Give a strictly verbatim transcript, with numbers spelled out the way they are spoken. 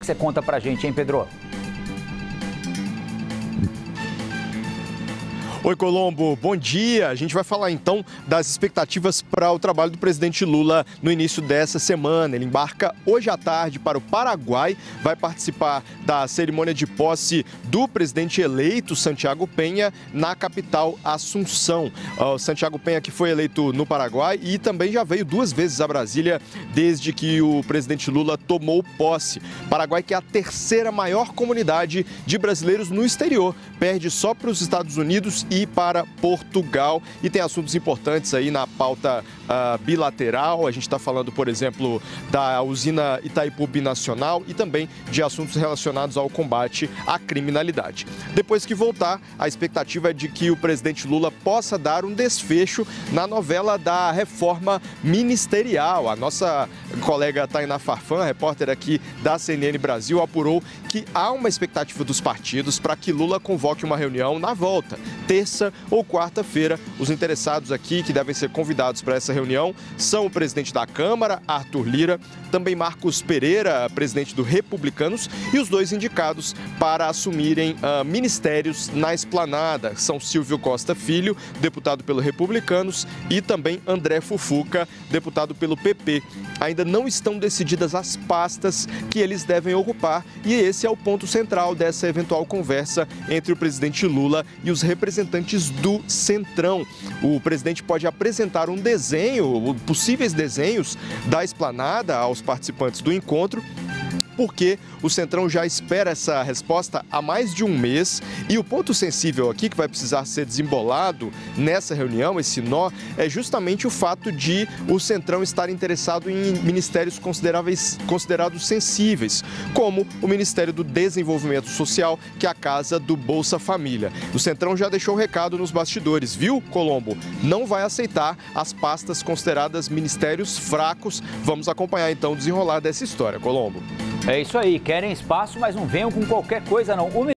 você conta pra gente, hein, Pedro? Oi, Colombo, bom dia. A gente vai falar então das expectativas para o trabalho do presidente Lula no início dessa semana. Ele embarca hoje à tarde para o Paraguai, vai participar da cerimônia de posse do presidente eleito, Santiago Peña, na capital Assunção. O Santiago Peña que foi eleito no Paraguai e também já veio duas vezes a Brasília desde que o presidente Lula tomou posse. Paraguai que é a terceira maior comunidade de brasileiros no exterior, perde só para os Estados Unidos e para Portugal, e tem assuntos importantes aí na pauta uh, bilateral. A gente está falando, por exemplo, da usina Itaipu Binacional e também de assuntos relacionados ao combate à criminalidade. Depois que voltar, a expectativa é de que o presidente Lula possa dar um desfecho na novela da reforma ministerial. A nossa colega Tainá Farfan, repórter aqui da C N N Brasil, apurou que há uma expectativa dos partidos para que Lula convoque uma reunião na volta, terça ou quarta-feira. Os interessados aqui que devem ser convidados para essa reunião são o presidente da Câmara, Arthur Lira, também Marcos Pereira, presidente do Republicanos, e os dois indicados para assumirem uh, ministérios na esplanada. São Silvio Costa Filho, deputado pelo Republicanos, e também André Fufuca, deputado pelo P P. Ainda não estão decididas as pastas que eles devem ocupar, e esse é o ponto central dessa eventual conversa entre o presidente Lula e os representantes do Centrão. O presidente pode apresentar um desenho, possíveis desenhos da esplanada aos participantes do encontro, porque o Centrão já espera essa resposta há mais de um mês, e o ponto sensível aqui que vai precisar ser desembolado nessa reunião, esse nó, é justamente o fato de o Centrão estar interessado em ministérios consideráveis, considerados sensíveis, como o Ministério do Desenvolvimento Social, que é a casa do Bolsa Família. O Centrão já deixou o recado nos bastidores, viu, Colombo? Não vai aceitar as pastas consideradas ministérios fracos. Vamos acompanhar então o desenrolar dessa história, Colombo. É isso aí, querem espaço, mas não venham com qualquer coisa não.